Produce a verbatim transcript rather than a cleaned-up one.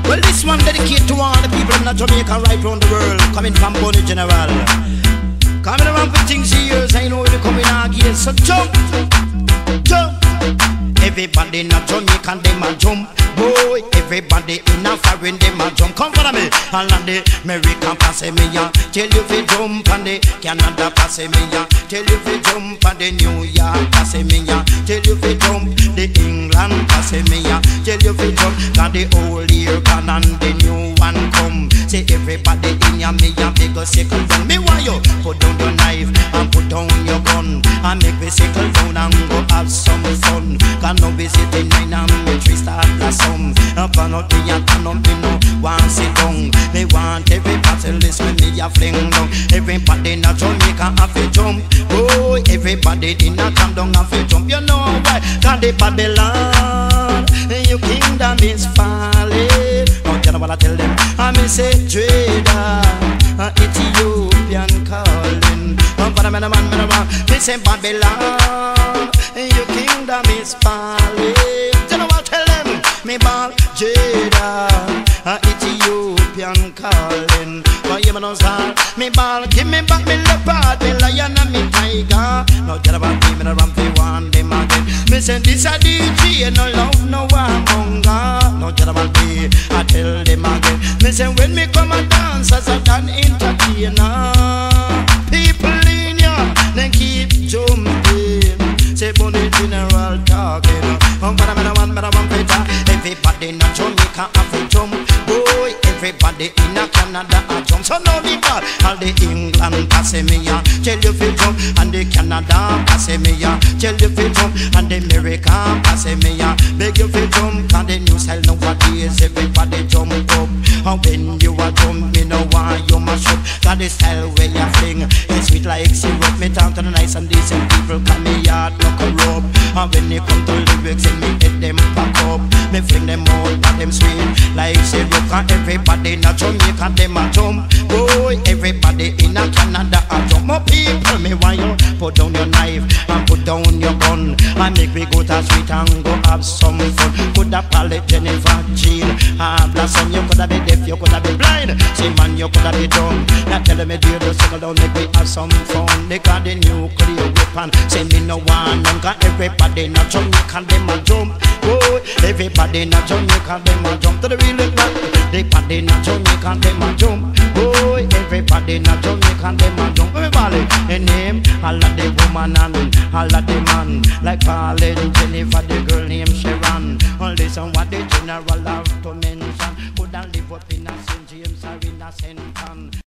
Well, this one dedicated to all the people in Jamaica right round the world, coming from Bonnie General. Coming around for things years, I know you're coming again. So jump, jump. Everybody in Jamaica, them a jump. Boy, everybody in a foreign, them a jump. Come follow me. All of the American pass me ya. Tell you fi jump and the Canada pass me ya. Tell you fi jump and the New York pass me ya. Tell you fi jump the England pass me ya. Tell you fi jump cause the old year gone and the new one come. Say everybody in ya me ya big a circle down. Me want you put down your knife and put down your gun and make me circle down and go have some fun. Cause no be sitting in a military start blossom. Up and up me and turn up me no want sit down. Me want everybody listen me a fling down. Everybody in a Jamaica have to jump. Oh, everybody in a come down have to jump. You know why? Cause the Babylon, your kingdom is falling. Now tell them what I tell them. I me say trader, uh, Ethiopian calling. Um, for the man, man, man, man. Me say Babylon, your kingdom is falling. Tell them what I tell them. Me ball Jada, uh, Ethiopian calling. Why you know sir? Me ball, give me back me leopard, me lion and me tiger. No tell about me, me no run for one them again. Me say this a D J, no love, no one hunger. No tell about me, I tell them again. Me say when me come and dance as a dan entertainer, people in ya, then keep jumping. Say Bonnie General talking. Um, but I'm one, but I'm one better. Everybody in Jamaica have to jump. Boy, everybody in Canada a jump. So now me ball, all the England pass me ya. Tell you fi jump, and the Canada pass me ya. Tell you fi jump, and the America pass me ya. Beg you fi jump, and the new style nowadays everybody jump up. And when you a jump, me know why you mash up. Cause the style where you fling, it's sweet like syrup. Me talk to the nice and decent people, come me yard no corrupt. And when they come to lyrics, and me hit them back up. Me fling them out, but them sweet like syrup. And everybody in a Jamaica, them a jump. Boy, everybody in a Canada a jump. More people, me want you put down your knife and put down your gun and make we go to street and go have some fun. Could have called it Jennifer Jean, ah blossom. You could have be deaf, you could have be blind. Say man, you could have be dumb. Now tell me dear, just settle down, make we have some fun. They got the nuclear weapon. Say me no one, cause everybody in a Jamaica, them a jump. Boy, everybody in a Jamaica, them a jump to the real one. They party in a Jamaica, them a jump. Boy, everybody in a Jamaica, them a jump. Everybody, a name, all of the woman and all of the man. Like calling Jennifer, the girl named Sharon. All this and what the general have to mention. Could I live up in a Saint James or in a Saint John?